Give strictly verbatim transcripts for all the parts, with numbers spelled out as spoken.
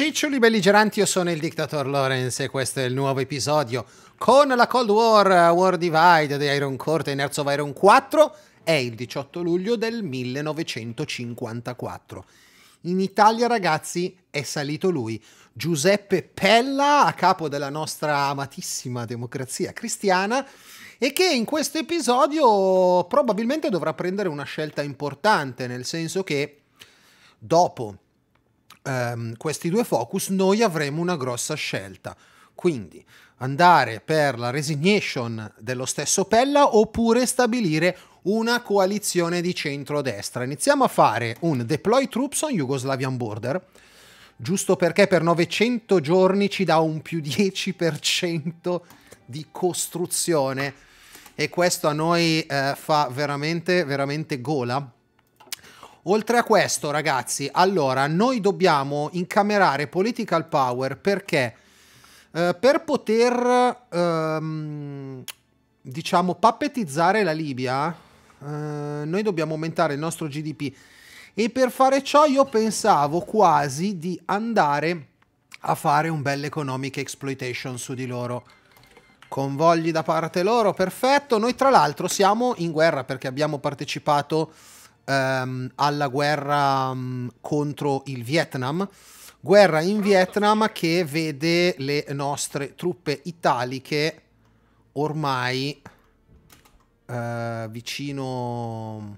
Ciccioli belligeranti, io sono il Dictator Lawrence e questo è il nuovo episodio con la Cold War, War Divide di Iron Court e Hearts of Iron quattro. È il diciotto luglio del millenovecentocinquantaquattro. In Italia, ragazzi, è salito lui, Giuseppe Pella, a capo della nostra amatissima democrazia cristiana, e che in questo episodio probabilmente dovrà prendere una scelta importante, nel senso che dopo Um, questi due focus noi avremo una grossa scelta, quindi andare per la resignation dello stesso Pella oppure stabilire una coalizione di centrodestra. Iniziamo a fare un deploy troops on Yugoslavian border, giusto perché per novecento giorni ci dà un più dieci per cento di costruzione e questo a noi eh, fa veramente veramente gola. Oltre a questo, ragazzi, allora, noi dobbiamo incamerare political power perché eh, per poter, ehm, diciamo, pappetizzare la Libia, eh, noi dobbiamo aumentare il nostro G D P. E per fare ciò io pensavo quasi di andare a fare un bel economic exploitation su di loro. Convogli da parte loro, perfetto. Noi tra l'altro siamo in guerra perché abbiamo partecipato Um, alla guerra um, contro il Vietnam, guerra in Vietnam che vede le nostre truppe italiche ormai uh, vicino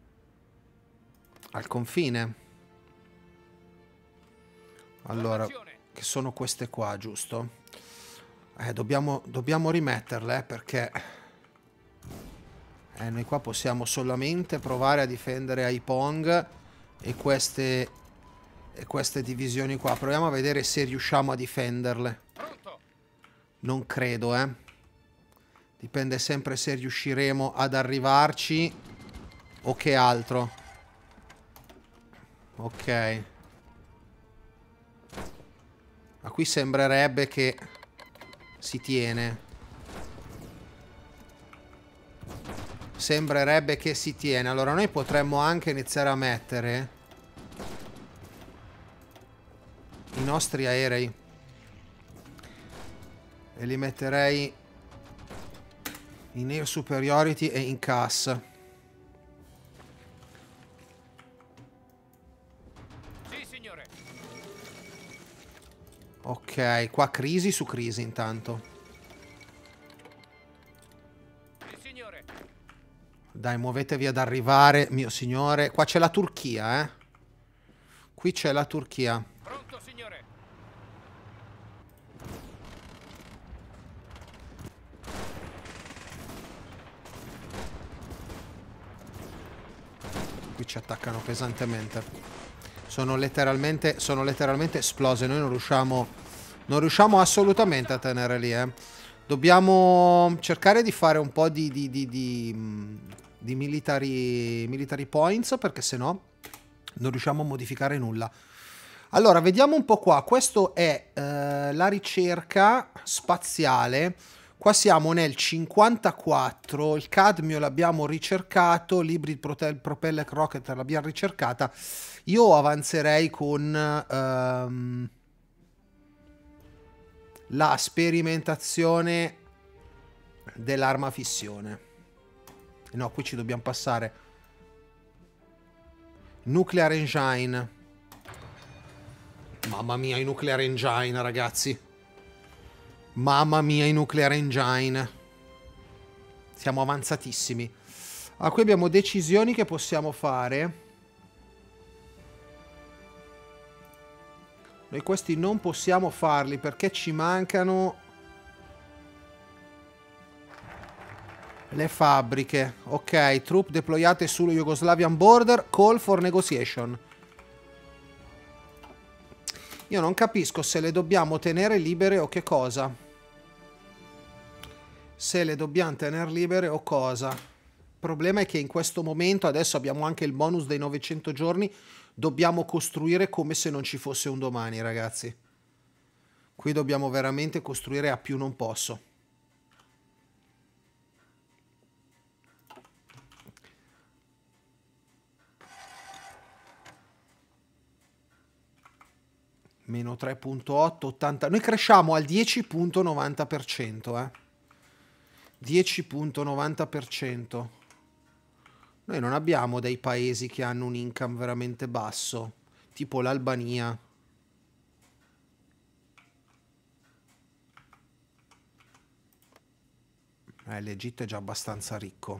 al confine. Allora, che sono queste qua, giusto? Eh, dobbiamo, dobbiamo rimetterle eh, perché Eh, noi qua possiamo solamente provare a difendere Haiphong e queste, e queste divisioni qua. Proviamo a vedere se riusciamo a difenderle. Non credo, eh. Dipende sempre se riusciremo ad arrivarci o che altro. Ok. Ma qui sembrerebbe che si tiene. Sembrerebbe che si tiene. Allora noi potremmo anche iniziare a mettere i nostri aerei e li metterei in air superiority e in C A S. Sì, signore. Ok, qua crisi su crisi intanto. Dai, muovetevi ad arrivare, mio signore. Qua c'è la Turchia, eh. Qui c'è la Turchia. Pronto, signore. Qui ci attaccano pesantemente. Sono letteralmente, sono letteralmente esplose. Noi non riusciamo, non riusciamo assolutamente a tenere lì, eh. Dobbiamo cercare di fare un po' di, di, di, di, di military, military points, perché se no non riusciamo a modificare nulla. Allora, vediamo un po' qua. Questo è eh, la ricerca spaziale. Qua siamo nel cinquantaquattro, il cadmio l'abbiamo ricercato, l'hybrid propellant rocket l'abbiamo ricercata. Io avanzerei con Um, la sperimentazione dell'arma fissione. No, qui ci dobbiamo passare. Nuclear Engine. Mamma mia, i Nuclear Engine, ragazzi. Mamma mia, i Nuclear Engine. Siamo avanzatissimi. Ah, qui abbiamo decisioni che possiamo fare. Noi questi non possiamo farli perché ci mancano le fabbriche. Ok, truppe deployate sullo Yugoslavian border. Call for negotiation. Io non capisco se le dobbiamo tenere libere o che cosa. Se le dobbiamo tenere libere o cosa. Il problema è che in questo momento, adesso abbiamo anche il bonus dei novecento giorni, dobbiamo costruire come se non ci fosse un domani, ragazzi. Qui dobbiamo veramente costruire a più non posso. Meno tre virgola otto, ottanta. Noi cresciamo al dieci virgola novanta per cento, eh. dieci virgola novanta per cento. Noi non abbiamo dei paesi che hanno un income veramente basso, tipo l'Albania. Eh, l'Egitto è già abbastanza ricco.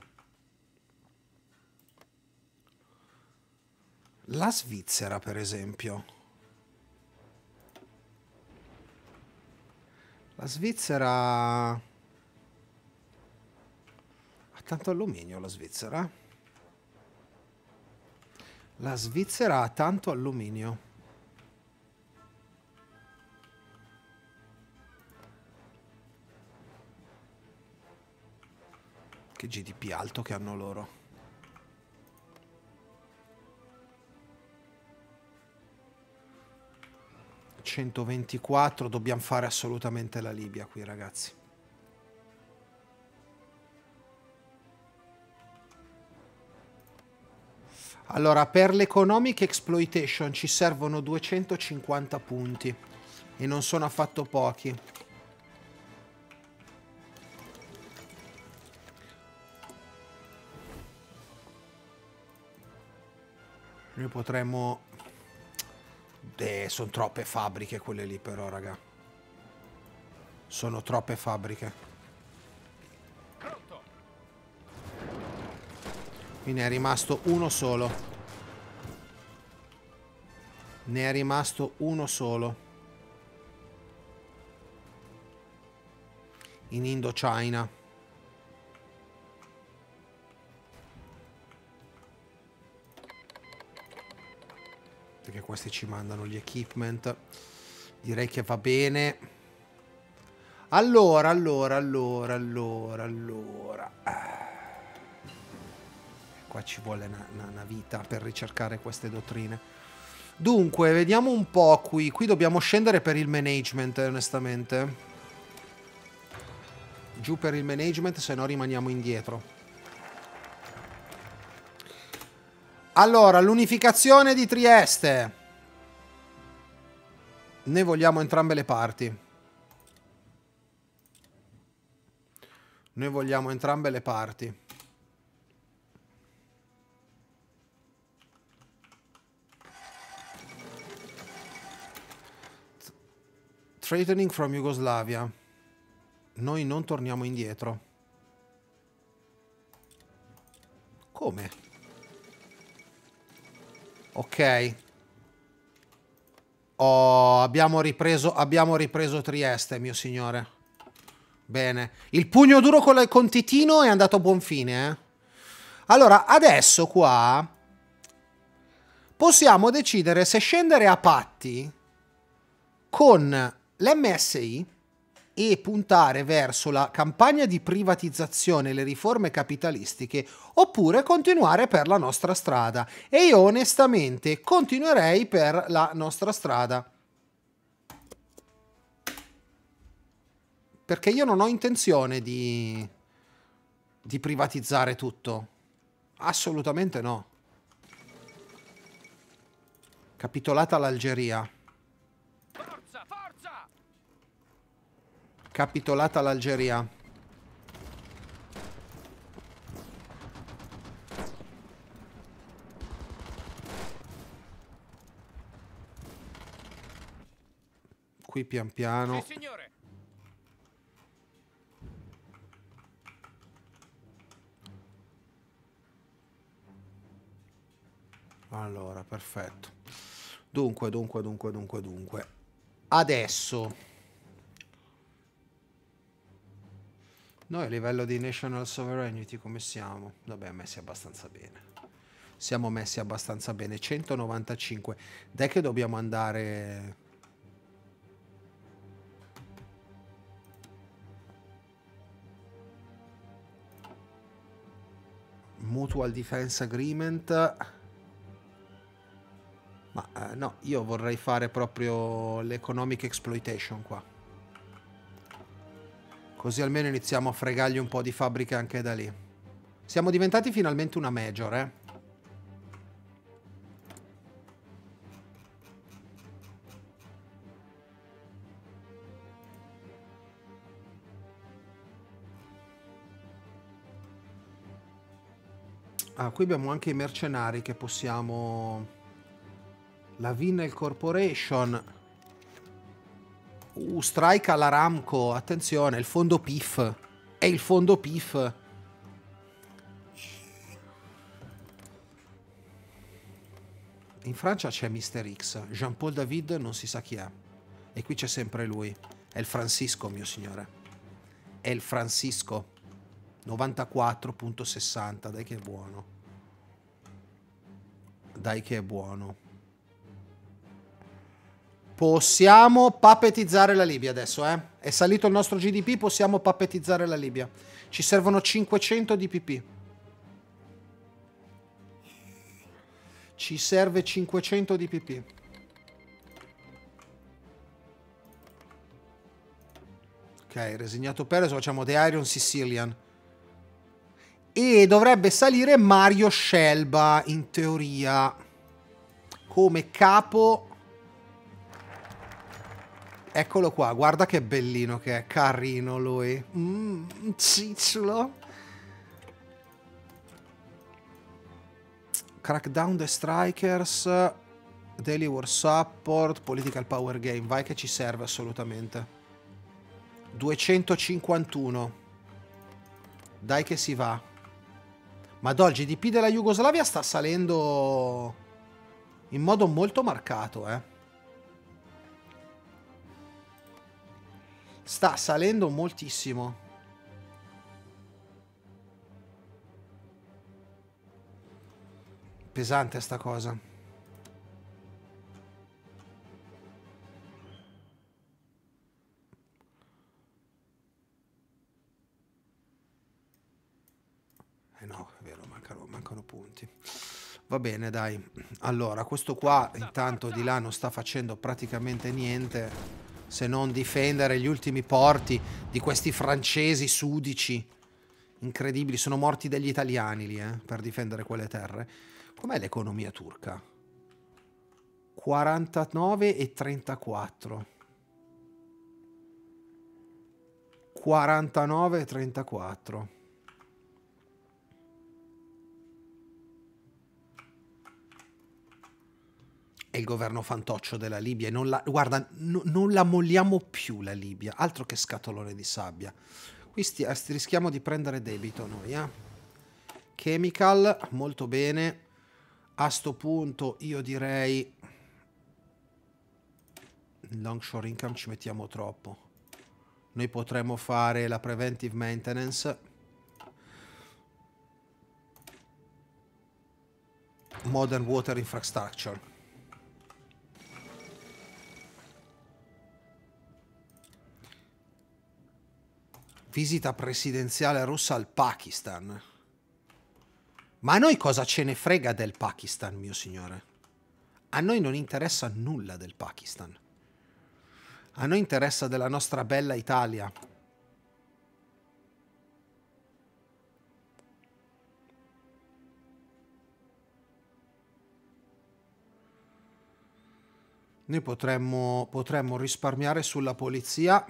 La Svizzera, per esempio. La Svizzera ha tanto alluminio, la Svizzera. La Svizzera ha tanto alluminio. Che G D P alto che hanno loro. centoventiquattro, dobbiamo fare assolutamente la Libia qui, ragazzi. Allora, per l'economic exploitation ci servono duecentocinquanta punti e non sono affatto pochi. Noi potremmo... Eh, sono troppe fabbriche quelle lì però, raga. Sono troppe fabbriche. Qui ne è rimasto uno solo. Ne è rimasto uno solo. In Indochina. Perché questi ci mandano gli equipment. Direi che va bene. Allora, allora, allora, allora, allora. Qua ci vuole una, una, una vita per ricercare queste dottrine. Dunque, vediamo un po' qui. Qui dobbiamo scendere per il management, onestamente. Giù per il management, se no rimaniamo indietro. Allora, l'unificazione di Trieste. Noi vogliamo entrambe le parti. Noi vogliamo entrambe le parti. Threatening from Yugoslavia. Noi non torniamo indietro. Come? Ok. Oh, abbiamo ripreso, abbiamo ripreso Trieste, mio signore. Bene. Il pugno duro con, la, con Titino è andato a buon fine, eh? Allora, adesso qua possiamo decidere se scendere a patti con l'M S I e puntare verso la campagna di privatizzazione e le riforme capitalistiche, oppure continuare per la nostra strada. E io onestamente continuerei per la nostra strada. Perché io non ho intenzione di, di privatizzare tutto. Assolutamente no. Capitolata l'Algeria. Forza, forza! Capitolata l'Algeria. Qui pian piano. Sì, signore. Allora, perfetto. Dunque, dunque, dunque, dunque, dunque. Adesso. Noi a livello di national sovereignty come siamo? Vabbè, messi abbastanza bene. Siamo messi abbastanza bene. centonovantacinque. Dai che dobbiamo andare... Mutual Defense Agreement. Ma eh, no, io vorrei fare proprio l'economic exploitation qua. Così almeno iniziamo a fregargli un po' di fabbriche anche da lì. Siamo diventati finalmente una major, eh. Ah, qui abbiamo anche i mercenari che possiamo... La Vinnel Corporation. Uh, strike all'Aramco. Attenzione, il fondo P I F. È il fondo P I F. In Francia c'è mister X. Jean-Paul David non si sa chi è. E qui c'è sempre lui. È il Francisco, mio signore. È il Francisco. novantaquattro virgola sessanta. Dai che è buono. Dai che è buono. Possiamo pappetizzare la Libia adesso, eh? È salito il nostro G D P, possiamo pappetizzare la Libia. Ci servono cinquecento di P P. Ci serve cinquecento di P P. Ok, resignato Perez, facciamo The Iron Sicilian. E dovrebbe salire Mario Scelba, in teoria, come capo. Eccolo qua, guarda che bellino che è, carino lui. Mmm, cicciolo. Crackdown the Strikers, Daily War Support, Political Power Game. Vai che ci serve assolutamente. duecentocinquantuno. Dai che si va. Madò, il G D P della Jugoslavia sta salendo in modo molto marcato, eh. Sta salendo moltissimo. Pesante sta cosa. Eh no, è vero, mancano, mancano punti. Va bene, dai. Allora, questo qua intanto di là non sta facendo praticamente niente se non difendere gli ultimi porti di questi francesi sudici. Incredibili, sono morti degli italiani lì, eh, per difendere quelle terre. Com'è l'economia turca? quarantanove e trentaquattro. quarantanove e trentaquattro. È il governo fantoccio della Libia e non la... Guarda, no, non la molliamo più la Libia. Altro che scatolone di sabbia. Qui sti, rischiamo di prendere debito noi, eh. Chemical, molto bene. A sto punto io direi... Longshore income ci mettiamo troppo. Noi potremmo fare la preventive maintenance. Modern water infrastructure. Visita presidenziale russa al Pakistan. Ma a noi cosa ce ne frega del Pakistan, mio signore? A noi non interessa nulla del Pakistan. A noi interessa della nostra bella Italia. Noi potremmo, potremmo risparmiare sulla polizia.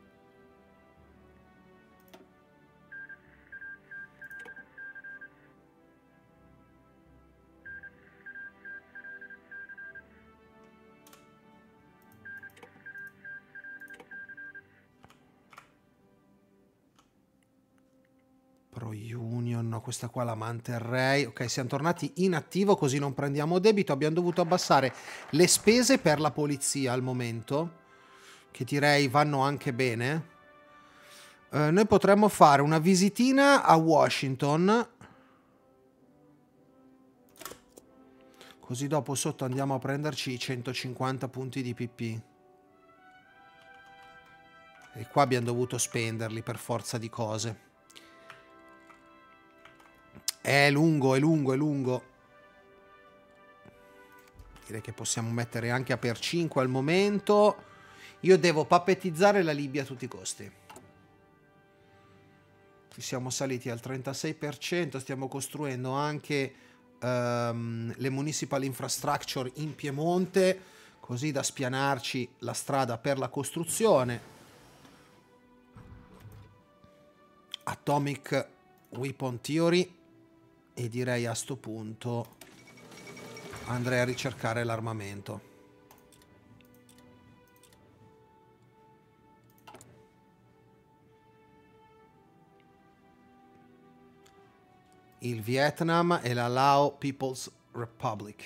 Pro Union, no, questa qua la manterrei. Ok, siamo tornati in attivo così non prendiamo debito. Abbiamo dovuto abbassare le spese per la polizia al momento, che direi vanno anche bene. Eh, noi potremmo fare una visitina a Washington. Così dopo sotto andiamo a prenderci i centocinquanta punti di P P. E qua abbiamo dovuto spenderli per forza di cose. È lungo, è lungo, è lungo. Direi che possiamo mettere anche a per cinque al momento. Io devo pappetizzare la Libia a tutti i costi. Ci siamo saliti al trentasei per cento. Stiamo costruendo anche um, le municipal infrastructure in Piemonte, così da spianarci la strada per la costruzione. Atomic Weapon Theory. E direi a sto punto andrei a ricercare l'armamento. Il Vietnam e la Lao People's Republic.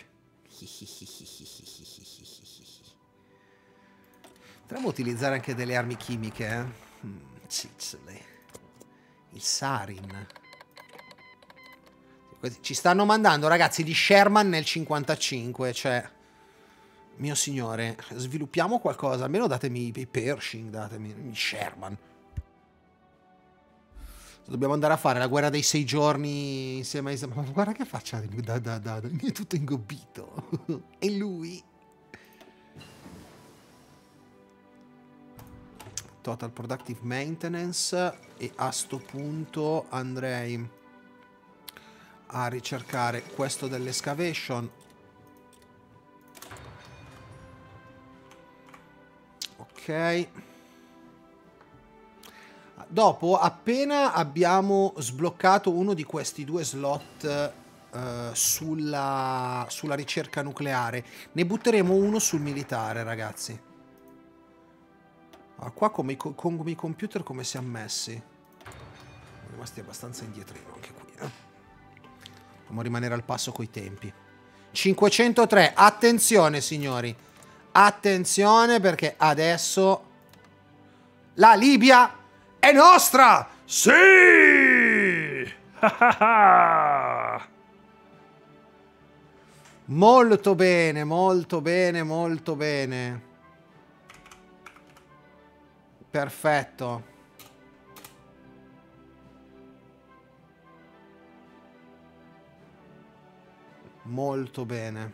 Potremmo utilizzare anche delle armi chimiche, eh? Mm, ciccole. Il sarin. Ci stanno mandando, ragazzi, di Sherman nel cinquantacinque, cioè... Mio signore, sviluppiamo qualcosa. Almeno datemi i Pershing, datemi i Sherman. Dobbiamo andare a fare la guerra dei sei giorni insieme a... Ma guarda che faccia, da, da, da, da. È tutto ingobbito. E lui... Total Productive Maintenance. E a sto punto andrei a ricercare questo dell'excavation. Ok. Dopo, appena abbiamo sbloccato uno di questi due slot uh, sulla, sulla ricerca nucleare, ne butteremo uno sul militare, ragazzi. Ah, qua come i, con i computer come si è messi? Siamo rimasti abbastanza indietrino anche qui, eh? Dobbiamo rimanere al passo coi tempi. cinquecentotre, attenzione signori. Attenzione perché adesso la Libia è nostra! Sì! Molto bene, molto bene, molto bene. Perfetto. Molto bene.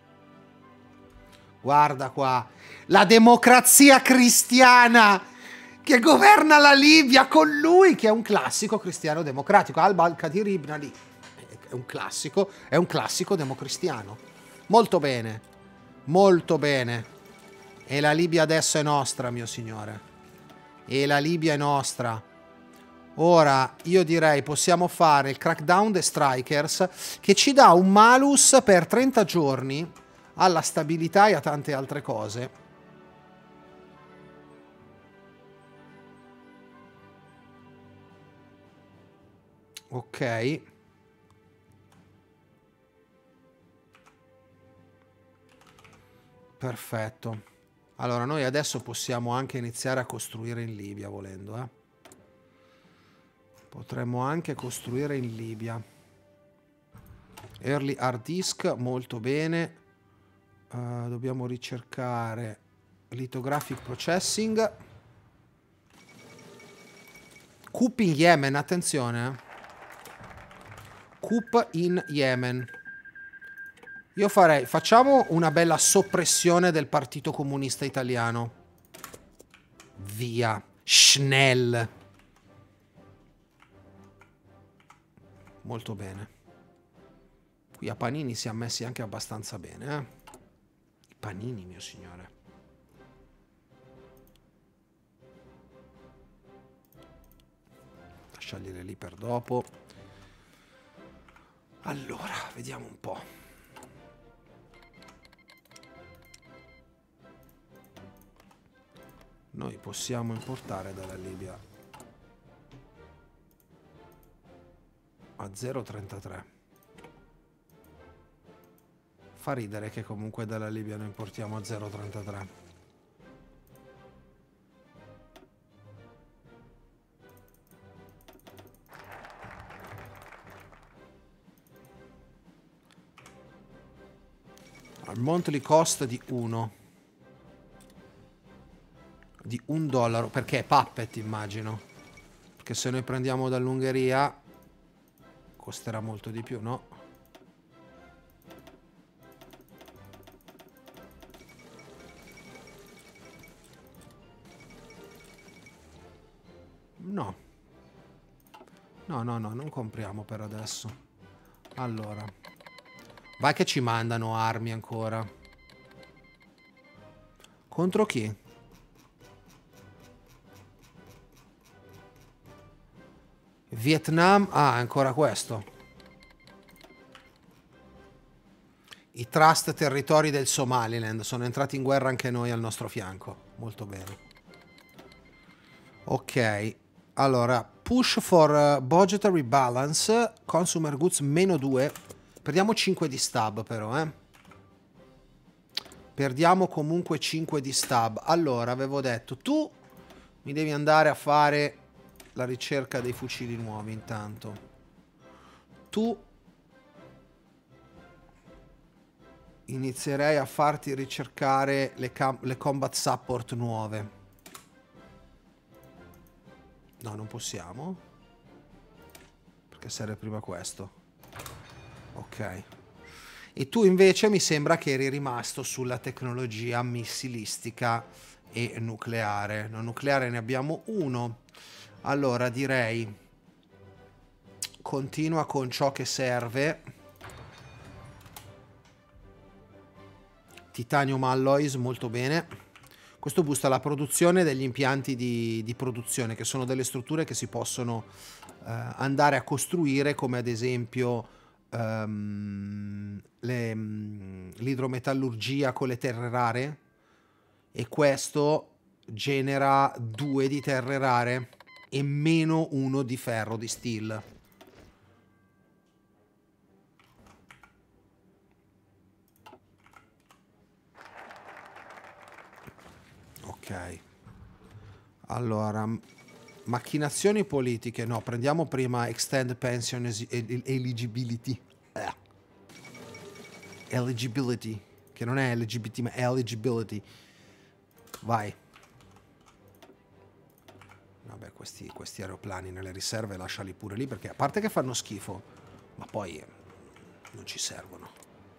Guarda qua. La democrazia cristiana che governa la Libia con lui, che è un classico cristiano democratico. Al-Qadir ibn Ali è un classico, è un classico democristiano. Molto bene, molto bene. E la Libia adesso è nostra, mio signore. E la Libia è nostra. Ora, io direi possiamo fare il crackdown dei strikers, che ci dà un malus per trenta giorni alla stabilità e a tante altre cose. Ok. Perfetto. Allora, noi adesso possiamo anche iniziare a costruire in Libia, volendo, eh. Potremmo anche costruire in Libia. Early hard disk, molto bene. Uh, dobbiamo ricercare lithographic processing. Coup in Yemen, attenzione, eh. Coup in Yemen. Io farei, facciamo una bella soppressione del Partito Comunista Italiano. Via. Schnell. Molto bene. Qui a Panini si è messi anche abbastanza bene, eh. I panini, mio signore. Lasciargliele lì per dopo. Allora, vediamo un po'. Noi possiamo importare dalla Libia a zero virgola trentatré. Fa ridere che comunque dalla Libia noi importiamo a zero virgola trentatré. Al monthly cost di uno. Di un dollaro. Perché è puppet, immagino. Perché se noi prendiamo dall'Ungheria costerà molto di più, no? No. No, no, no, non compriamo per adesso. Allora. Vai che ci mandano armi ancora. Contro chi? Vietnam. Ah, ancora questo. I trust territori del Somaliland sono entrati in guerra anche noi al nostro fianco. Molto bene. Ok, allora, push for budgetary balance, consumer goods meno due. Perdiamo cinque di stab però, eh. Perdiamo comunque cinque di stab. Allora, avevo detto, tu mi devi andare a fare la ricerca dei fucili nuovi intanto. Tu inizierei a farti ricercare le, le combat support nuove. No, non possiamo. Perché serve prima questo. Ok. E tu invece mi sembra che eri rimasto sulla tecnologia missilistica e nucleare. No, nucleare ne abbiamo uno. Allora direi continua con ciò che serve. Titanium Alloys, molto bene. Questo boosta la produzione degli impianti di, di produzione, che sono delle strutture che si possono eh, andare a costruire, come ad esempio um, l'idrometallurgia con le terre rare, e questo genera due di terre rare e meno uno di ferro, di steel. Ok, allora, macchinazioni politiche, no, prendiamo prima Extend Pension Eligibility. Eh. Eligibility, che non è L G B T ma eligibility. Vai. Vabbè, questi, questi aeroplani nelle riserve lasciali pure lì, perché a parte che fanno schifo, ma poi non ci servono.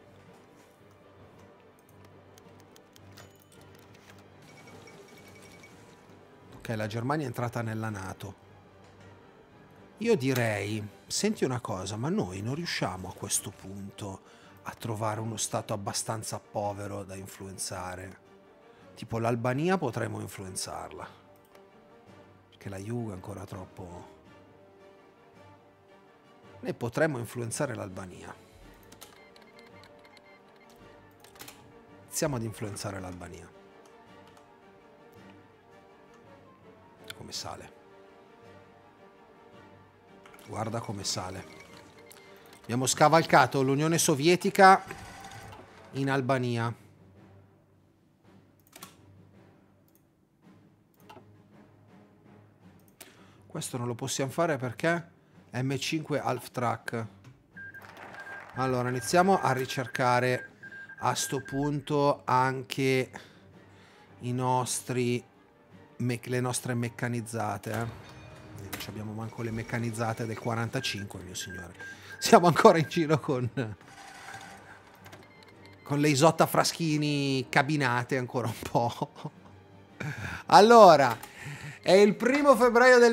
La Germania è entrata nella NATO. Io direi, senti una cosa, ma noi non riusciamo a questo punto a trovare uno stato abbastanza povero da influenzare. Tipo l'Albania potremmo influenzarla, perché la Juve è ancora troppo... Noi potremmo influenzare l'Albania. Iniziamo ad influenzare l'Albania. Come sale. Guarda come sale. Abbiamo scavalcato l'Unione Sovietica in Albania. Questo non lo possiamo fare perché M cinque Half Track. Allora iniziamo a ricercare a sto punto anche i nostri le nostre meccanizzate, eh. Non abbiamo manco le meccanizzate del quarantacinque, mio signore. Siamo ancora in giro con con le Isotta Fraschini cabinate ancora un po'. Allora, è il primo febbraio del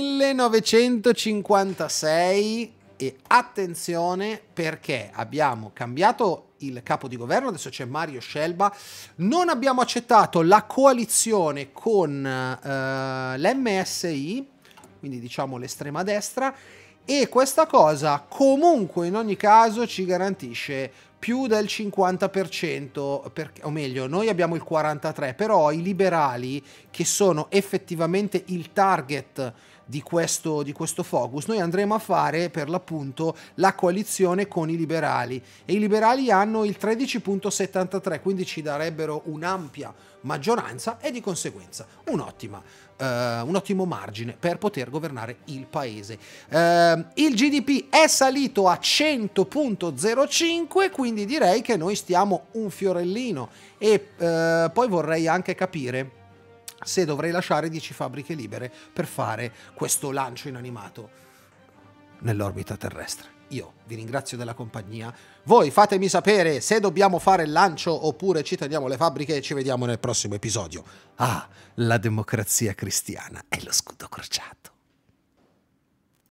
millenovecentocinquantasei e attenzione perché abbiamo cambiato il capo di governo, adesso c'è Mario Scelba, non abbiamo accettato la coalizione con uh, l'M S I, quindi diciamo l'estrema destra, e questa cosa comunque in ogni caso ci garantisce più del cinquanta per cento, per, o meglio, noi abbiamo il quarantatré per cento, però i liberali, che sono effettivamente il target di questo, di questo focus, noi andremo a fare per l'appunto la coalizione con i liberali, e i liberali hanno il tredici virgola settantatré, quindi ci darebbero un'ampia maggioranza e di conseguenza un'ottima uh, un ottimo margine per poter governare il paese. Uh, il G D P è salito a cento virgola zero cinque, quindi direi che noi stiamo un fiorellino, e uh, poi vorrei anche capire se dovrei lasciare dieci fabbriche libere per fare questo lancio inanimato nell'orbita terrestre. Io vi ringrazio della compagnia, voi fatemi sapere se dobbiamo fare il lancio oppure ci teniamo le fabbriche, e ci vediamo nel prossimo episodio. Ah, la democrazia cristiana è lo scudo crociato.